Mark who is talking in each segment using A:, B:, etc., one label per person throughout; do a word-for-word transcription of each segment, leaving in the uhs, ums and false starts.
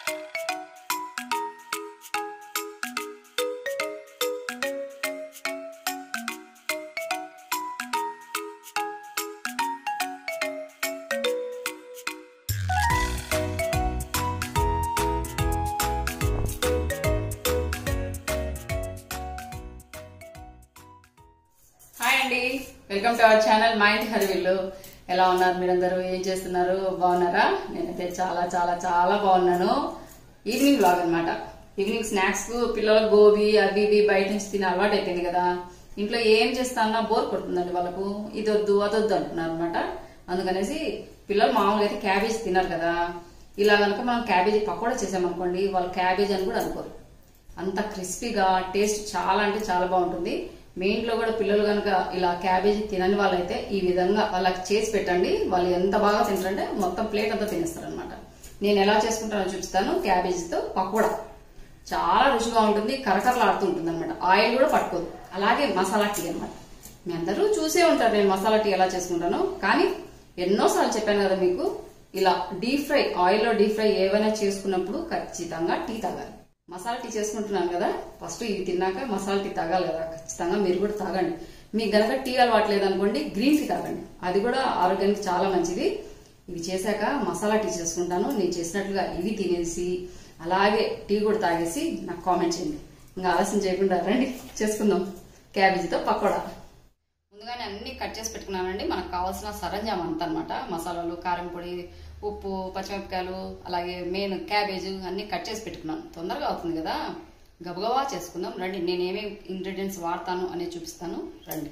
A: Welcome to our channel మా ఇంటి హరివిల్లు. ఎలా ఉన్నారు మీరందరూ? ఏం చేస్తున్నారు? బాగున్నారా? నేనైతే చాలా చాలా చాలా బాగున్నాను. ఈవినింగ్ బ్లాగ్ అనమాట. ఈవినింగ్ స్నాక్స్ కు పిల్లలకు గోబీ అవి ఇవి బయట నుంచి తినే అలవాటు అయిపోయింది కదా. ఇంట్లో ఏం చేస్తానన్నా బోర్ కొడుతుందండి వాళ్ళకు. ఇది వద్దు అదొద్దు అంటున్నారు అనమాట. అందుకనేసి పిల్లలు మామూలుగా అయితే క్యాబేజ్ తిన్నారు కదా. ఇలా కనుక మనం క్యాబేజీ పకోడా చేసామనుకోండి, వాళ్ళు క్యాబేజ్ అని కూడా అనుకోరు. అంత క్రిస్పీగా టేస్ట్ చాలా అంటే చాలా బాగుంటుంది. మీ ఇంట్లో కూడా పిల్లలు కనుక ఇలా క్యాబేజీ తినని వాళ్ళైతే ఈ విధంగా వాళ్ళకి చేసి పెట్టండి. వాళ్ళు ఎంత బాగా తింటారంటే మొత్తం ప్లేట్ అంతా తినేస్తారు అనమాట. నేను ఎలా చేసుకుంటానో చూపిస్తాను. క్యాబేజీతో పకోడా చాలా రుచిగా ఉంటుంది, కరకరలాడుతూ ఉంటుంది అనమాట. ఆయిల్ కూడా పట్టుకోదు. అలాగే మసాలా టీ అనమాట. మీ అందరూ చూసే ఉంటారు నేను మసాలా టీ ఎలా చేసుకుంటాను. కానీ ఎన్నోసార్లు చెప్పాను కదా మీకు, ఇలా డీప్ ఫ్రై ఆయిల్లో డీప్ ఫ్రై ఏవైనా చేసుకున్నప్పుడు ఖచ్చితంగా టీ తాగాలి. మసాలా టీ చేసుకుంటున్నాను కదా, ఫస్ట్ ఇవి తిన్నాక మసాలా టీ తాగాలి కదా. ఖచ్చితంగా మీరు కూడా తాగండి. మీకు గనక టీ అలవాట్లేదు అనుకోండి, గ్రీన్ టీ తాగండి. అది కూడా ఆరోగ్యానికి చాలా మంచిది. ఇవి చేశాక మసాలా టీ చేసుకుంటాను. నేను చేసినట్లుగా ఇవి తినేసి అలాగే టీ కూడా తాగేసి నాకు కామెంట్ చేయండి. ఇంకా ఆలస్యం చేయకుండా రండి చేసుకుందాం క్యాబేజీతో పకోడా. ముందుగానే అన్ని కట్ చేసి పెట్టుకున్నానండి. మనకు కావాల్సిన సరంజామా అంతా అనమాట. మసాలాలు, కారం పొడి, ఉప్పు, పచ్చిమిరపకాయలు, అలాగే మెయిన్ క్యాబేజ్ అన్ని కట్ చేసి పెట్టుకున్నాను. తొందరగా అవుతుంది కదా, గబగబా చేసుకుందాం రండి. నేను ఏమేమి ఇంగ్రీడియంట్స్ వాడతాను అనేది చూపిస్తాను రండి.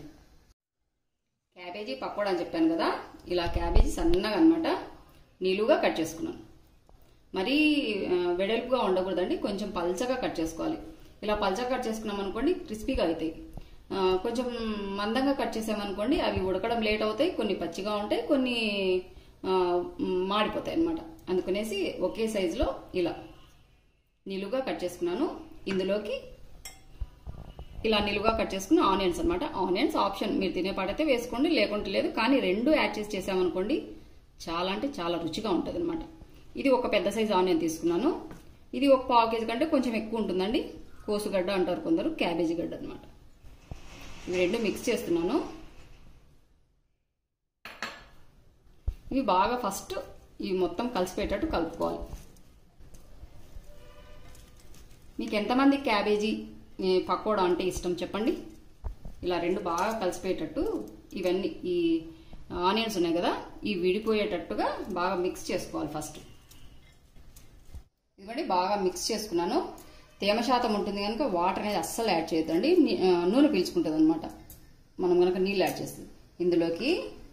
A: క్యాబేజీ పకోడా అని చెప్పాను కదా, ఇలా క్యాబేజీ సన్నగా అనమాట నిలువుగా కట్ చేసుకున్నాను. మరీ వెడల్పుగా ఉండకూడదండి, కొంచెం పల్చగా కట్ చేసుకోవాలి. ఇలా పల్చగా కట్ చేసుకున్నాం అనుకోండి క్రిస్పీగా అవుతాయి. కొంచెం మందంగా కట్ చేసామనుకోండి అవి ఉడకడం లేట్ అవుతాయి, కొన్ని పచ్చిగా ఉంటాయి, కొన్ని మాడిపోతాయి అనమాట. అందుకనేసి ఒకే సైజులో ఇలా నిలువుగా కట్ చేసుకున్నాను. ఇందులోకి ఇలా నిలువుగా కట్ చేసుకున్న ఆనియన్స్ అనమాట. ఆనియన్స్ ఆప్షన్, మీరు తినే పాటైతే వేసుకోండి, లేకుంటే లేదు. కానీ రెండు యాడ్ చేసి చేసామనుకోండి చాలా అంటే చాలా రుచిగా ఉంటుంది అనమాట. ఇది ఒక పెద్ద సైజు ఆనియన్ తీసుకున్నాను. ఇది ఒక పావు కేజీ కంటే కొంచెం ఎక్కువ ఉంటుందండి. కోసుగడ్డ అంటారు కొందరు, క్యాబేజీ గడ్డ అనమాట. ఇవి రెండు మిక్స్ చేస్తున్నాను. ఇవి బాగా ఫస్ట్ ఇవి మొత్తం కలిసిపోయేటట్టు కలుపుకోవాలి. మీకు ఎంతమంది క్యాబేజీ పకోడా అంటే ఇష్టం చెప్పండి. ఇలా రెండు బాగా కలిసిపోయేటట్టు ఇవన్నీ ఈ ఆనియన్స్ ఉన్నాయి కదా, ఇవి విడిపోయేటట్టుగా బాగా మిక్స్ చేసుకోవాలి ఫస్ట్. ఇదిగోండి బాగా మిక్స్ చేసుకున్నాను. తేమ శాతం ఉంటుంది కనుక వాటర్ అనేది అస్సలు యాడ్ చేయొద్దండి, నూనె పీల్చుకుంటుంది అనమాట మనం కనుక నీళ్ళు యాడ్ చేస్తుంది. ఇందులోకి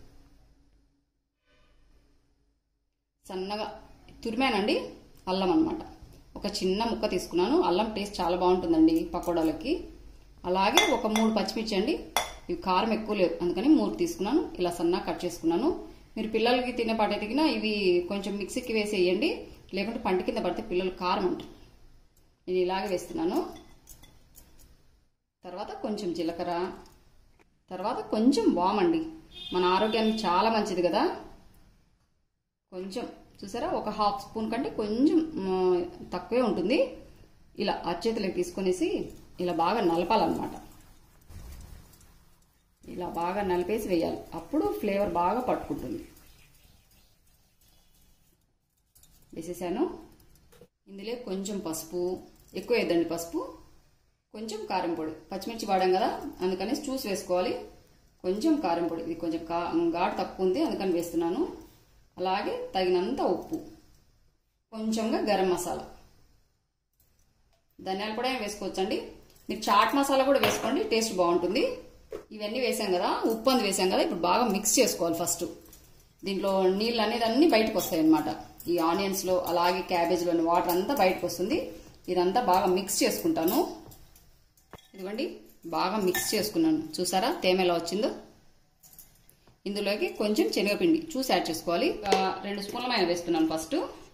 A: సన్నగా తురిమానండి అల్లం అనమాట. ఒక చిన్న ముక్క తీసుకున్నాను. అల్లం టేస్ట్ చాలా బాగుంటుందండి పకోడాలకి. అలాగే ఒక మూడు పచ్చిమిర్చి అండి, ఇవి కారం ఎక్కువ లేవు అందుకని మూడు తీసుకున్నాను. ఇలా సన్నగా కట్ చేసుకున్నాను. మీరు పిల్లలకి తినే పాట ఎదిగినా ఇవి కొంచెం మిక్సీకి వేసి వేయండి, లేకుంటే పంట కింద పడితే పిల్లలు కారం అంటారు. నేను ఇలాగే వేస్తున్నాను. తర్వాత కొంచెం జీలకర్ర, తర్వాత కొంచెం వామండి, మన ఆరోగ్యానికి చాలా మంచిది కదా. కొంచెం చూసారా, ఒక హాఫ్ స్పూన్ కంటే కొంచెం తక్కువే ఉంటుంది. ఇలా అరచేతులకు తీసుకొనేసి ఇలా బాగా నలపాలన్నమాట. ఇలా బాగా నలిపేసి వేయాలి, అప్పుడు ఫ్లేవర్ బాగా పట్టుకుంటుంది. వేసేసాను. ఇందులో కొంచెం పసుపు, ఎక్కువ వేద్దండి పసుపు, కొంచెం కారం పొడి. పచ్చిమిర్చి వాడాం కదా అందుకని చూసి వేసుకోవాలి. కొంచెం కారం పొడి, ఇది కొంచెం కా ఘాటు తక్కువ ఉంది అందుకని వేస్తున్నాను. అలాగే తగినంత ఉప్పు, కొంచెంగా గరం మసాలా, ధనియాల పొడి వేసుకోవచ్చండి. మీరు చాట్ మసాలా కూడా వేసుకోండి, టేస్ట్ బాగుంటుంది. ఇవన్నీ వేసాం కదా, ఉప్పు అందు వేసాం కదా, ఇప్పుడు బాగా మిక్స్ చేసుకోవాలి. ఫస్ట్ దీంట్లో నీళ్ళు అనేది అన్ని బయటకు వస్తాయి అనమాట. ఈ ఆనియన్స్ లో అలాగే క్యాబేజ్లోని వాటర్ అంతా బయటకు వస్తుంది. ఇదంతా బాగా మిక్స్ చేసుకుంటాను. ఇదిగోండి బాగా మిక్స్ చేసుకున్నాను. చూసారా తేమ ఎలా వచ్చిందో. ఇందులోకి కొంచెం శనగపిండి చూసి యాడ్ చేసుకోవాలి. రెండు స్పూన్ల మైన వేస్తున్నాను. ఫస్ట్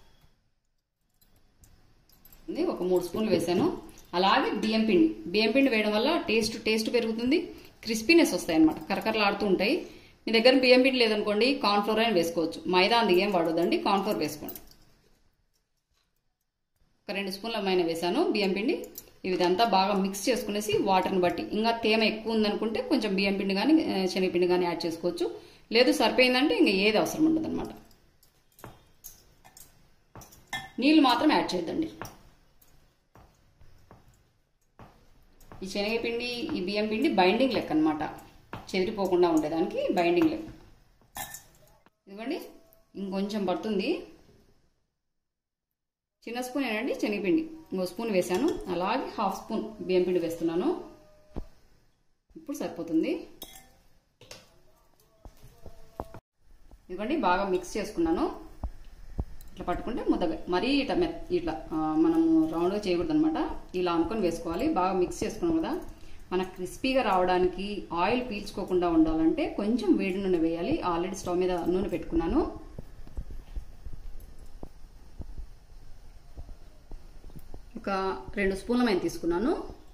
A: ఒక మూడు స్పూన్లు వేసాను. అలాగే బియ్యం పిండి, బియ్యం పిండి వేయడం వల్ల టేస్ట్ టేస్ట్ పెరుగుతుంది, క్రిస్పీనెస్ వస్తాయి అనమాట, కరకరలాడుతూ ఉంటాయి. మీ దగ్గర బియ్యం పిండి లేదనుకోండి కార్న్ ఫ్లోర్ అయినా వేసుకోవచ్చు. మైదా అందుకు ఏం వాడొద్దండి, కార్న్ ఫ్లోర్ వేసుకోండి. రెండు స్పూన్ల మైన వేసాను బియ్యం పిండి. ఇదంతా బాగా మిక్స్ చేసుకునేసి వాటర్ని బట్టి, ఇంకా తేమ ఎక్కువ ఉందనుకుంటే కొంచెం బియ్యం పిండి కానీ శనగపిండి కానీ యాడ్ చేసుకోవచ్చు. లేదు సరిపోయిందంటే ఇంకా ఏది అవసరం ఉండదు అనమాట. నీళ్ళు మాత్రం యాడ్ చేయొద్దండి. ఈ శనగపిండి ఈ బియ్యం పిండి బైండింగ్ లెక్క అనమాట, చెదిరిపోకుండా ఉండేదానికి బైండింగ్ లెక్క. ఇదిగోండి ఇంకొంచెం పడుతుంది. చిన్న స్పూన్ ఏనండి శనగపిండి, ఇంకో స్పూన్ వేసాను. అలాగే హాఫ్ స్పూన్ బియ్యం పిండి వేస్తున్నాను. ఇప్పుడు సరిపోతుంది. ఇదిగోండి బాగా మిక్స్ చేసుకున్నాను. ఇట్లా పట్టుకుంటే ముద్దగా మరీ ఇట్లా మె ఇట్లా మనము రౌండ్గా చేయకూడదు అనమాట. ఇలా అనుకొని వేసుకోవాలి. బాగా మిక్స్ చేసుకున్నాం కదా, మనకు క్రిస్పీగా రావడానికి ఆయిల్ పీల్చుకోకుండా ఉండాలంటే కొంచెం వేడి నూనె వేయాలి. ఆల్రెడీ స్టవ్ మీద నూనె పెట్టుకున్నాను. ఒక రెండు స్పూన్ల మైన తీసుకున్నాను.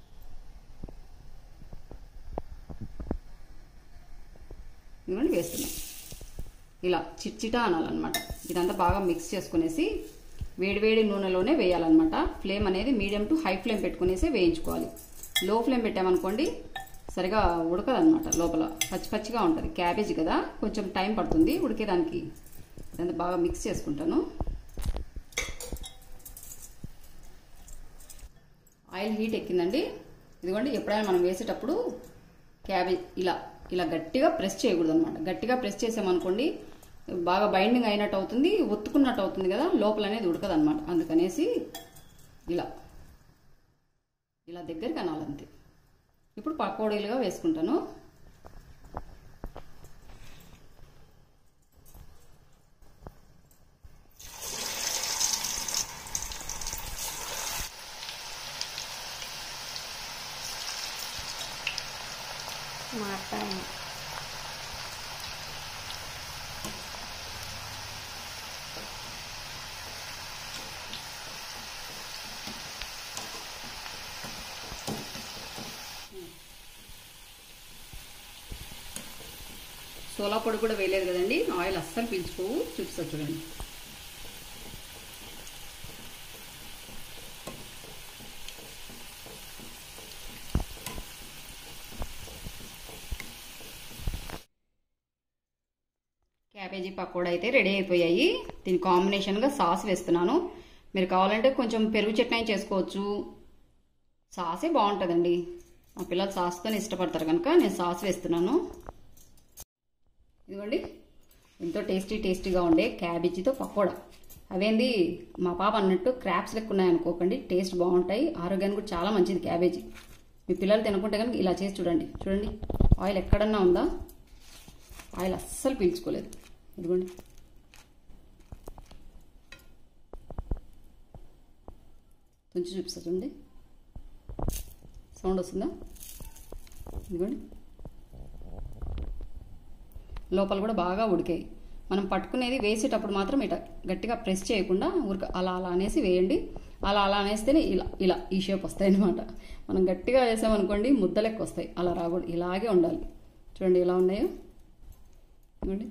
A: ఇవన్నీ వేస్తున్నాను. ఇలా చిట్చిటా అనాలన్నమాట. ఇదంతా బాగా మిక్స్ చేసుకునేసి వేడివేడి నూనెలోనే వేయాలన్నమాట. ఫ్లేమ్ అనేది మీడియం టు హై ఫ్లేమ్ పెట్టుకునేసి వేయించుకోవాలి. లో ఫ్లేమ్ పెట్టామనుకోండి సరిగా ఉడకదన్నమాట, లోపల పచ్చి పచ్చిగా ఉంటుంది. క్యాబేజీ కదా, కొంచెం టైం పడుతుంది ఉడికేదానికి. ఇదంతా బాగా మిక్స్ చేసుకుంటాను. ఆయిల్ హీట్ ఎక్కిందండి. ఇదిగోండి ఎప్పుడైనా మనం వేసేటప్పుడు క్యాబేజ్ ఇలా ఇలా గట్టిగా ప్రెస్ చేయకూడదు అనమాట. గట్టిగా ప్రెస్ చేసామనుకోండి బాగా బైండింగ్ అయినట్టు అవుతుంది, ఒత్తుకున్నట్టు అవుతుంది కదా, లోపల అనేది ఉడకదు అనమాట. అందుకనేసి ఇలా ఇలా దగ్గరికి అనాలంతే. ఇప్పుడు పకోడీలుగా వేసుకుంటాను.
B: మాట్లాడు
A: సోలా పొడి కూడా వేయలేదు కదండి, ఆయిల్ అస్సలు పీల్చుకోవు. చూపిస్తా చూడండి. క్యాబేజీ పకోడా అయితే రెడీ అయిపోయాయి. దీని కాంబినేషన్గా సాస్ వేస్తున్నాను. మీరు కావాలంటే కొంచెం పెరుగు చట్నీ చేసుకోవచ్చు. సాసే బాగుంటుందండి. మా పిల్లలు సాస్తోనే ఇష్టపడతారు కనుక నేను సాస్ వేస్తున్నాను. ఇదిగోండి ఎంతో టేస్టీ టేస్టీగా ఉండే క్యాబేజీతో పకోడా. అవేంది మా పాప అన్నట్టు క్రాప్స్ లెక్క ఉన్నాయనుకోకండి, టేస్ట్ బాగుంటాయి. ఆరోగ్యానికి కూడా చాలా మంచిది క్యాబేజీ. మీ పిల్లలు తినకుంటే కనుక ఇలా చేసి చూడండి. చూడండి ఆయిల్ ఎక్కడన్నా ఉందా, ఆయిల్ అస్సలు పీల్చుకోలేదు. ఇదిగోండి కొంచెం చూపిస్తా చూడండి, సౌండ్ వస్తుందా? ఇదిగోండి లోపల కూడా బాగా ఉడికాయి. మనం పట్టుకునేది వేసేటప్పుడు మాత్రం ఇట గట్టిగా ప్రెస్ చేయకుండా ఉరక అలా అలా అనేసి వేయండి. అలా అలా అనేస్తేనే ఇలా ఇలా ఈ షేప్ వస్తాయి అన్నమాట. మనం గట్టిగా వేసామనుకోండి ముద్దలెక్క వస్తాయి. అలా రాకూడదు, ఇలాగే ఉండాలి. చూడండి ఎలా ఉన్నాయో, చూడండి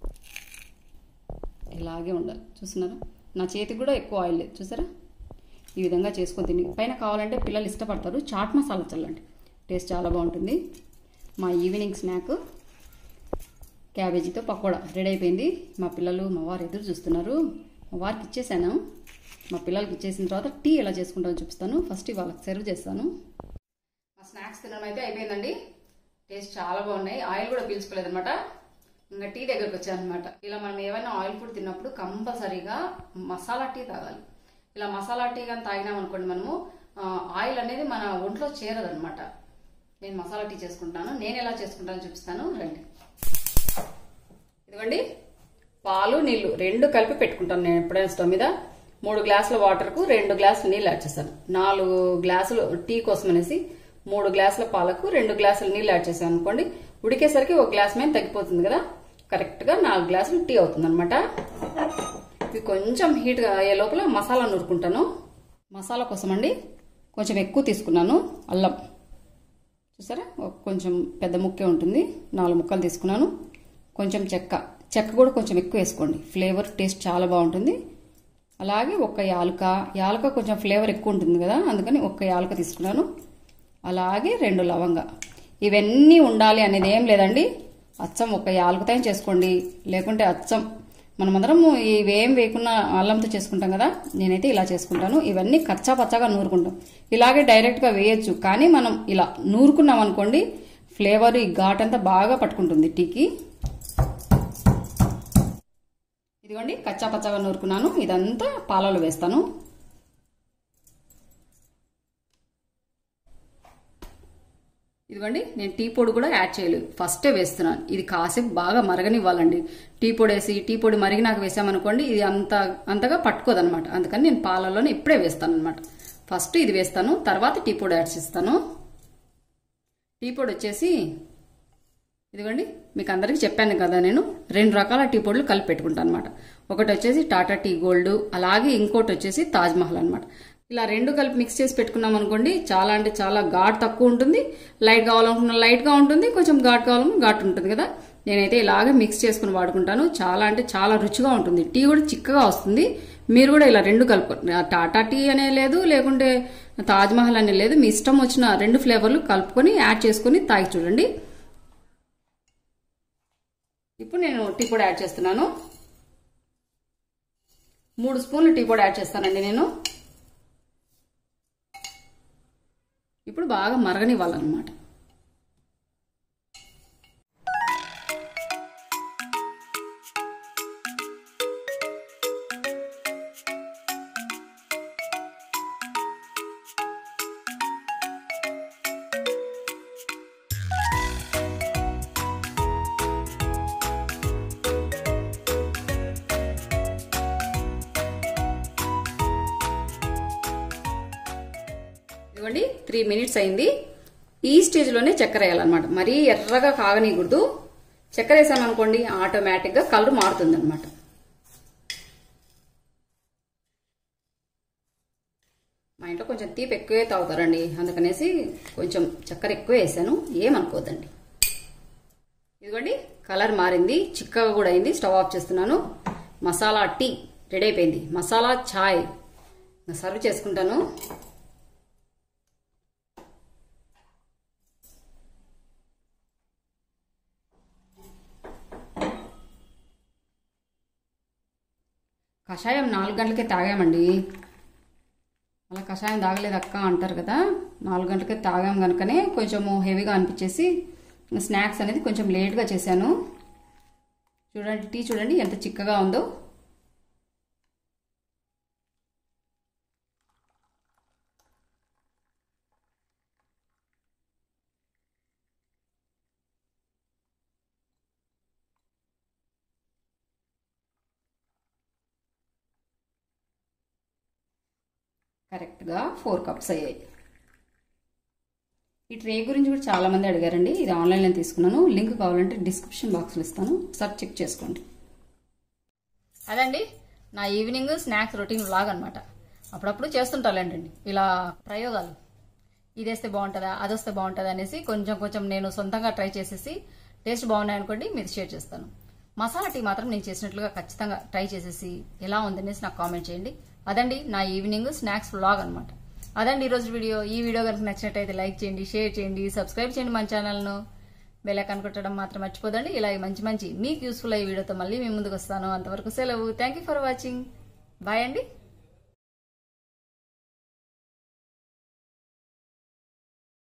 A: ఇలాగే ఉండాలి. చూస్తున్నారా? నా చేతికి కూడా ఎక్కువ ఆయిల్ లేదు, చూసారా? ఈ విధంగా చేసుకొని తిని పైన కావాలంటే పిల్లలు ఇష్టపడతారు చాట్ మసాలా చల్లండి, టేస్ట్ చాలా బాగుంటుంది. మా ఈవినింగ్ స్నాక్ క్యాబేజీతో పకోడా రెడీ అయిపోయింది. మా పిల్లలు మా వారు ఎదురు చూస్తున్నారు. మా వారికి ఇచ్చేసాను. మా పిల్లలకి ఇచ్చేసిన తర్వాత టీ ఎలా చేసుకుంటామో చూపిస్తాను. ఫస్ట్ వాళ్ళకి సర్వ్ చేస్తాను. మా స్నాక్స్ తినడం అయితే అయిపోయిందండి. టేస్ట్ చాలా బాగున్నాయి. ఆయిల్ కూడా పీల్చుకోలేదన్నమాట. ఇంకా టీ దగ్గరకు వచ్చానమాట. ఇలా మనం ఏమైనా ఆయిల్ ఫుడ్ తిన్నప్పుడు కంపల్సరీగా మసాలా టీ తాగాలి. ఇలా మసాలా టీ కానీ తాగినామనుకోండి మనము ఆయిల్ అనేది మన ఒంట్లో చేరదనమాట. నేను మసాలా టీ చేసుకుంటాను. నేను ఎలా చేసుకుంటానో చూపిస్తాను రండి. ఇదిగోండి పాలు నీళ్లు రెండు కలిపి పెట్టుకుంటాను నేను ఎప్పుడైనా స్టవ్ మీద. మూడు గ్లాసుల వాటర్కు రెండు గ్లాసులు నీళ్ళు యాడ్ చేస్తాను. నాలుగు గ్లాసులు టీ కోసం అనేసి మూడు గ్లాసుల పాలకు రెండు గ్లాసుల నీళ్ళు యాడ్ చేశాను అనుకోండి, ఉడికేసరికి ఒక గ్లాస్ మీద తగ్గిపోతుంది కదా, కరెక్ట్గా నాలుగు గ్లాసులు టీ అవుతుంది అనమాట. ఇవి కొంచెం హీట్గా అయ్యే లోపల మసాలా నూరుకుంటాను. మసాలా కోసం అండి కొంచెం ఎక్కువ తీసుకున్నాను. అల్లం చూసారా, కొంచెం పెద్ద ముక్కే ఉంటుంది, నాలుగు ముక్కలు తీసుకున్నాను. కొంచెం చెక్క చెక్క కూడా కొంచెం ఎక్కువ వేసుకోండి, ఫ్లేవర్ టేస్ట్ చాలా బాగుంటుంది. అలాగే ఒక్క యాలుక, యాలుక కొంచెం ఫ్లేవర్ ఎక్కువ ఉంటుంది కదా, అందుకని ఒక్క యాలుక తీసుకున్నాను. అలాగే రెండు లవంగ. ఇవన్నీ ఉండాలి అనేది ఏం లేదండి, అచ్చం ఒక యాలుకతో చేసుకోండి, లేకుంటే అచ్చం మనమందరం ఇవేం వేయకుండా అల్లంతో చేసుకుంటాం కదా, నేనైతే ఇలా చేసుకుంటాను. ఇవన్నీ కచ్చా పచ్చాగా నూరుకుంటాం. ఇలాగే డైరెక్ట్గా వేయచ్చు, కానీ మనం ఇలా నూరుకున్నాం అనుకోండి ఫ్లేవర్ ఈ ఘాట్ అంతా బాగా పట్టుకుంటుంది టీకి. ఇదిగోండి కచ్చా పచ్చాగా నూరుకున్నాను. ఇదంతా పాలలో వేస్తాను. ఇదిగోండి నేను టీ పొడి కూడా యాడ్ చేయలేదు, ఫస్టే వేస్తున్నాను. ఇది కాసేపు బాగా మరగనివ్వాలండి. టీ పొడి వేసి టీ పొడి మరిగినాక వేసామనుకోండి ఇది అంత అంతగా పట్టుకోదనమాట. అందుకని నేను పాలల్లోనే ఇప్పుడే వేస్తాను అనమాట. ఫస్ట్ ఇది వేస్తాను, తర్వాత టీ పొడి యాడ్ చేస్తాను. టీ పొడి వచ్చేసి ఇదిగోండి మీకు అందరికీ చెప్పాను కదా, నేను రెండు రకాల టీ పొడులు కలిపి పెట్టుకుంటాను అనమాట. ఒకటి వచ్చేసి టాటా టీ గోల్డ్, అలాగే ఇంకోటి వచ్చేసి తాజ్ మహల్ అనమాట. ఇలా రెండు కలిపి మిక్స్ చేసి పెట్టుకున్నాం అనుకోండి చాలా అంటే చాలా ఘాట్ తక్కువ ఉంటుంది, లైట్ కావాలనుకున్న లైట్గా ఉంటుంది, కొంచెం ఘాట్ కావాలనుకున్న ఘాట్ ఉంటుంది కదా. నేనైతే ఇలాగే మిక్స్ చేసుకుని వాడుకుంటాను. చాలా అంటే చాలా రుచిగా ఉంటుంది, టీ కూడా చిక్కగా వస్తుంది. మీరు కూడా ఇలా రెండు కలుపుకొని, టాటా టీ అనే లేదు లేకుంటే తాజ్ మహల్ అనే లేదు, మీ ఇష్టం వచ్చిన రెండు ఫ్లేవర్లు కలుపుకొని యాడ్ చేసుకుని తాగి చూడండి. ఇప్పుడు నేను టీ పొడి యాడ్ చేస్తున్నాను. మూడు స్పూన్లు టీ పొడి యాడ్ చేస్తానండి నేను. ఇప్పుడు బాగా మరగనివ్వాలన్నమాట. ఇదిగోండి త్రీ మినిట్స్ అయింది. ఈ స్టేజ్లోనే చక్కెర వేయాలన్నమాట. మరీ ఎర్రగా కాగనీయకూడదు. చక్కెర వేసామనుకోండి ఆటోమేటిక్గా కలర్ మారుతుంది అనమాట. మా ఇంట్లో కొంచెం తీపి ఎక్కువే తాగుతారండి, అందుకనేసి కొంచెం చక్కెర ఎక్కువ వేసాను, ఏమనుకోద్దండి. ఇదిగోండి కలర్ మారింది, చిక్కగా కూడా అయింది. స్టవ్ ఆఫ్ చేస్తున్నాను. మసాలా టీ రెడీ అయిపోయింది. మసాలా ఛాయ్ సర్వ్ చేసుకుంటాను. కషాయం నాలుగు గంటలకే తాగామండి. అలా కషాయం తాగలేదు అక్క అంటారు కదా, నాలుగు గంటలకే తాగాం కనుకనే కొంచెము హెవీగా అనిపించేసి స్నాక్స్ అనేది కొంచెం లేట్గా చేశాను. చూడండి టీ చూడండి ఎంత చిక్కగా ఉందో. కరెక్ట్గా ఫోర్ కప్స్ అయ్యాయి. ఈ ట్రే గురించి కూడా చాలా మంది అడిగారండి. ఇది ఆన్లైన్లో తీసుకున్నాను. లింక్ కావాలంటే డిస్క్రిప్షన్ బాక్స్లో ఇస్తాను, ఒకసారి చెక్ చేసుకోండి. అదండి నా ఈవినింగ్ స్నాక్స్ రొటీన్ వ్లాగ్ అనమాట. అప్పుడప్పుడు చేస్తుంటాలండి ఇలా ప్రయోగాలు. ఇది వేస్తే బాగుంటుందా, అది వస్తే బాగుంటుందా అనేసి కొంచెం కొంచెం నేను సొంతంగా ట్రై చేసేసి టేస్ట్ బాగున్నాయనుకోండి మీరు షేర్ చేస్తాను. మసాలా టీ మాత్రం నేను చేసినట్లుగా ఖచ్చితంగా ట్రై చేసేసి ఎలా ఉందనేసి నాకు కామెంట్ చేయండి. అదండి నా ఈవినింగ్ స్నాక్స్ వ్లాగ్ అనమాట. అదండి ఈరోజు వీడియో. ఈ వీడియో కనుక నచ్చినట్టయితే లైక్ చేయండి, షేర్ చేయండి, సబ్స్క్రైబ్ చేయండి మన ఛానల్ను. బెల్ ఐకాన్ కొట్టడం మాత్రం మర్చిపోదండి. ఇలా మంచి మంచి మీకు యూస్ఫుల్ అయ్యే వీడియోతో మళ్ళీ మీ ముందుకు వస్తాను. అంతవరకు సెలవు. Thank you for watching. Bye అండి.